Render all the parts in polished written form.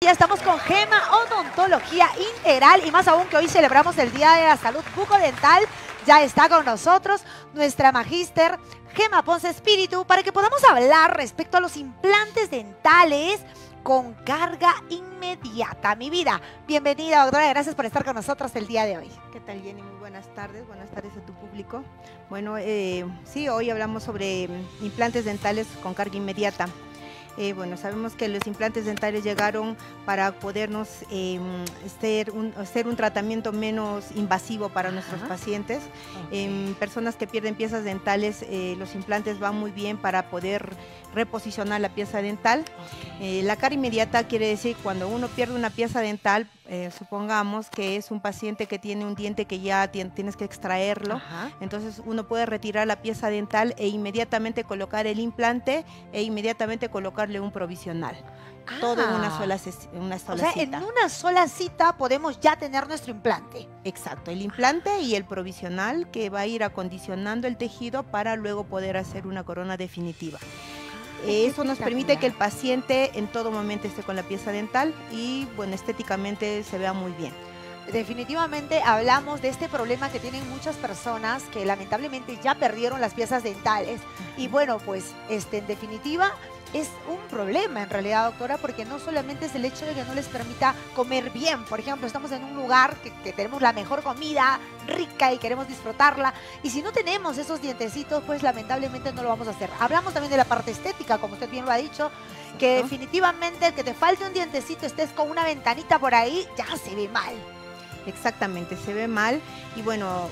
Odontología. Estamos con Gema Odontología Integral y más aún que hoy celebramos el Día de la Salud Bucodental. Ya está con nosotros nuestra magíster Gema Ponce Espíritu para que podamos hablar respecto a los implantes dentales con carga inmediata. Mi vida, bienvenida doctora, gracias por estar con nosotros el día de hoy. ¿Qué tal, Jenny? Muy buenas tardes a tu público. Bueno, sí, hoy hablamos sobre implantes dentales con carga inmediata. Bueno, sabemos que los implantes dentales llegaron para podernos hacer un tratamiento menos invasivo para nuestros pacientes. Okay. Personas que pierden piezas dentales, los implantes van muy bien para poder reposicionar la pieza dental. Okay. La carga inmediata quiere decir cuando uno pierde una pieza dental, supongamos que es un paciente que tiene un diente que ya tienes que extraerlo. Entonces uno puede retirar la pieza dental e inmediatamente colocar el implante e inmediatamente colocarle un provisional. Todo en una sola cita. O sea, en una sola cita podemos ya tener nuestro implante. Exacto, el implante y el provisional que va a ir acondicionando el tejido para luego poder hacer una corona definitiva. Eso nos permite que el paciente en todo momento esté con la pieza dental y, bueno, estéticamente se vea muy bien. Definitivamente hablamos de este problema que tienen muchas personas que lamentablemente ya perdieron las piezas dentales. Y bueno, pues en definitiva es un problema en realidad, doctora, porque no solamente es el hecho de que no les permita comer bien. Por ejemplo, estamos en un lugar que tenemos la mejor comida, rica y queremos disfrutarla. Y si no tenemos esos dientecitos, pues lamentablemente no lo vamos a hacer. Hablamos también de la parte estética, como usted bien lo ha dicho, que definitivamente el que te falte un dientecito, estés con una ventanita por ahí, ya se ve mal. Exactamente, se ve mal y bueno,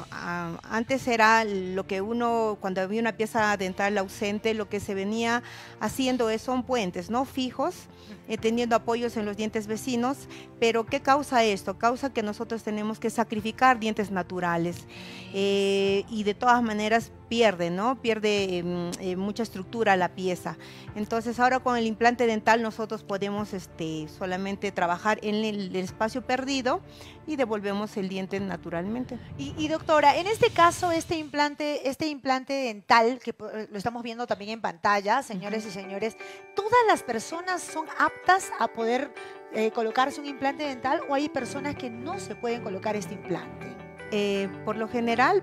antes era lo que uno, cuando había una pieza dental ausente, lo que se venía haciendo son puentes, ¿no? Fijos, teniendo apoyos en los dientes vecinos, pero ¿qué causa esto? Causa que nosotros tenemos que sacrificar dientes naturales y de todas maneras pierde, ¿no? Pierde mucha estructura la pieza. Entonces ahora con el implante dental nosotros podemos solamente trabajar en el espacio perdido y devolvemos el diente naturalmente. Y doctora, en este caso, este implante dental, que lo estamos viendo también en pantalla, señores y señores, ¿todas las personas son aptas a poder colocarse un implante dental o hay personas que no se pueden colocar este implante? Por lo general,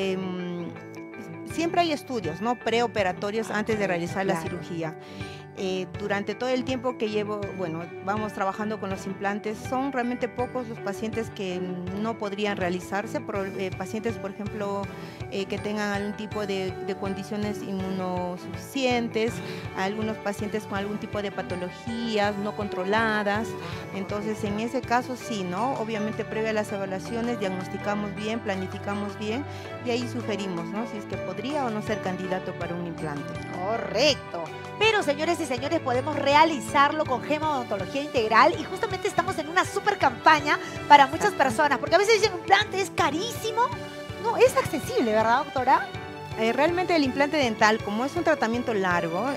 siempre hay estudios, ¿no? Preoperatorios antes de realizar la cirugía. Durante todo el tiempo que llevo, bueno, vamos trabajando con los implantes, son realmente pocos los pacientes que no podrían realizarse, pacientes, por ejemplo, que tengan algún tipo de condiciones inmunosuficientes, algunos pacientes con algún tipo de patologías no controladas. Entonces, en ese caso sí, ¿no? Obviamente, previa a las evaluaciones, diagnosticamos bien, planificamos bien y ahí sugerimos, ¿no? Si es que podría o no ser candidato para un implante. Correcto. Pero, señores y señores, podemos realizarlo con Gema Odontología Integral y justamente estamos en una super campaña para muchas personas, porque a veces dicen implante es carísimo. No, es accesible, ¿verdad, doctora? Realmente el implante dental, como es un tratamiento largo,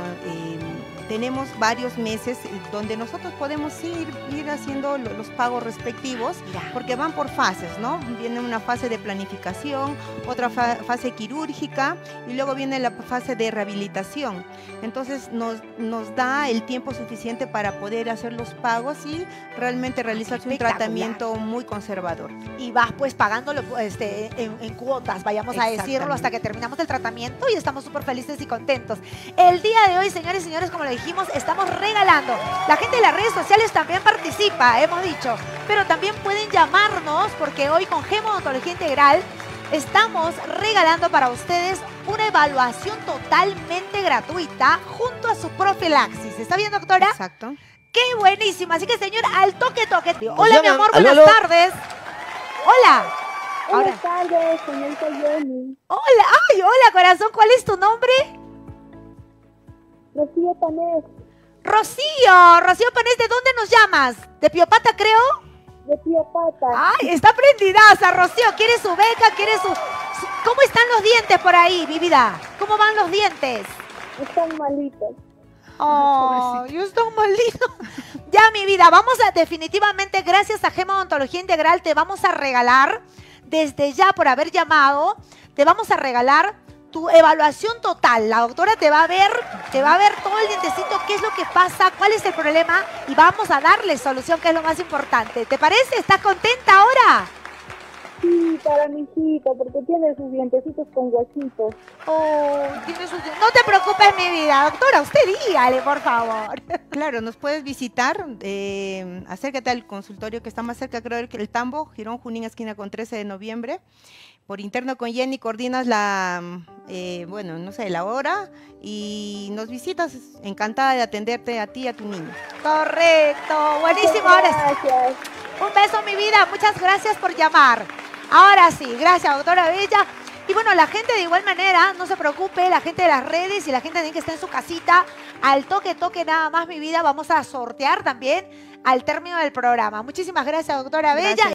tenemos varios meses donde nosotros podemos ir haciendo los pagos respectivos, porque van por fases, ¿no? Viene una fase de planificación, otra fase quirúrgica y luego viene la fase de rehabilitación. Entonces nos da el tiempo suficiente para poder hacer los pagos y realmente realizarse un tratamiento muy conservador. Y vas pues pagándolo en cuotas, vayamos a decirlo, hasta que terminamos el tratamiento y estamos súper felices y contentos. El día de hoy, señores y señores, como le dijimos, estamos regalando. La gente de las redes sociales también participa, hemos dicho, pero también pueden llamarnos porque hoy con Gema Odontología Integral estamos regalando para ustedes una evaluación totalmente gratuita junto a su profilaxis. ¿Está bien, doctora? Exacto. ¡Qué buenísimo! Así que, señor, al toque. Hola, mi amor, buenas tardes. Hola. Buenas tardes, señorita Jenny. Hola, ay, hola, corazón. ¿Cuál es tu nombre? Rocío Panés. Rocío Panés, ¿de dónde nos llamas? ¿De Piopata, creo? De Piopata. Ay, está prendidaza, Rocío. ¿Quiere su beca? ¿Quiere su...? ¿Cómo están los dientes por ahí, mi vida? ¿Cómo van los dientes? Están malitos. Oh, yo estoy malito. Ya, mi vida, definitivamente, gracias a Gema Odontología Integral, te vamos a regalar, desde ya por haber llamado, te vamos a regalar tu evaluación total. La doctora te va a ver todo el dientecito, qué es lo que pasa, cuál es el problema y vamos a darle solución, que es lo más importante. ¿Te parece? ¿Estás contenta ahora? Sí, para mi hijita, porque tiene sus dientecitos con huesitos. Oh, no te preocupes, mi vida. Doctora, usted dígale, por favor. Claro, nos puedes visitar, acércate al consultorio que está más cerca, creo que el Tambo, Girón Junín, esquina con 13 de noviembre. Por interno con Jenny coordinas la, bueno, no sé, la hora y nos visitas. Encantada de atenderte a ti y a tu niño. Correcto, buenísimo. Ahora sí. Gracias. Un beso, mi vida. Muchas gracias por llamar. Ahora sí, gracias, doctora Bella. Y bueno, la gente de igual manera, no se preocupe, la gente de las redes y la gente también que está en su casita, al toque nada más, mi vida, vamos a sortear también al término del programa. Muchísimas gracias, doctora Bella.